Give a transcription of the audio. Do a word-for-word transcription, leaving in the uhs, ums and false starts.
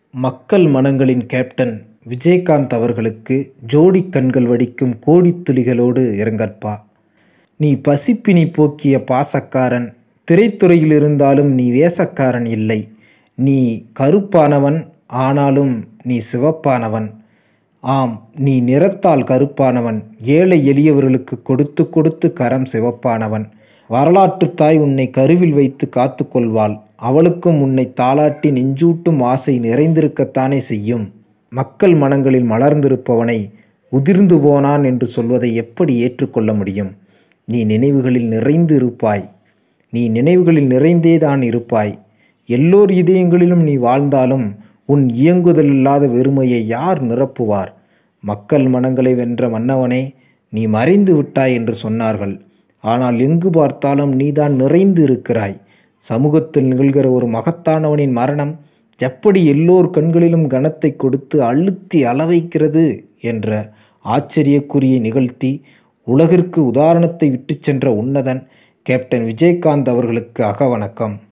மக்கள் மனங்களின் கேப்டன் விஜயகாந்த் அவர்களுக்கு ஜோடி கண்கள் வடிக்கும் கோடித் துளிகளோடு இரங்கற்பா. நீ பசிப்பினி போக்கிய பாசக்காரன். திரைத்துறையில் இருந்தாலும் நீ வேஷக்காரன் இல்லை. நீ கருப்பானவன், ஆனாலும் நீ சிவப்பானவன். ஆம், நீ நிறத்தால் கருப்பானவன். ஏழை எளியவர்களுக்கு கொடுத்து கொடுத்து கரம் சிவப்பானவன். வரலாற்றுத் தாய் உன்னை கருவில் வைத்து காத்து கொள்வாள். அவளுக்கும் உன்னை தாலாட்டி நெஞ்சூட்டும் ஆசை நிறைந்திருக்கத்தானே செய்யும். மக்கள் மனங்களில் மலர்ந்திருப்பவனை உதிர்ந்து போனான் என்று சொல்வதை எப்படி ஏற்றுக்கொள்ள முடியும்? நீ நினைவுகளில் நிறைந்து இருப்பாய். நீ நினைவுகளில் நிறைந்தேதான் இருப்பாய். எல்லோர் இதயங்களிலும் நீ வாழ்ந்தாலும் உன் இயங்குதல் இல்லாத வெறுமையை யார் நிரப்புவார்? மக்கள் மனங்களை வென்ற மன்னவனே, நீ மறைந்து விட்டாய் என்று சொன்னார்கள். ஆனால் எங்கு பார்த்தாலும் நீதான் நிறைந்து இருக்கிறாய். சமூகத்தில் நிகழ்கிற ஒரு மகத்தானவனின் மரணம் எப்படி எல்லோர் கண்களிலும் கனத்தை கொடுத்து அழுத்தி அளவைக்கிறது என்ற ஆச்சரியக்குறியை நிகழ்த்தி உலகிற்கு உதாரணத்தை விட்டு சென்ற உன்னதன் கேப்டன் விஜயகாந்த் அவர்களுக்கு அகவணக்கம்.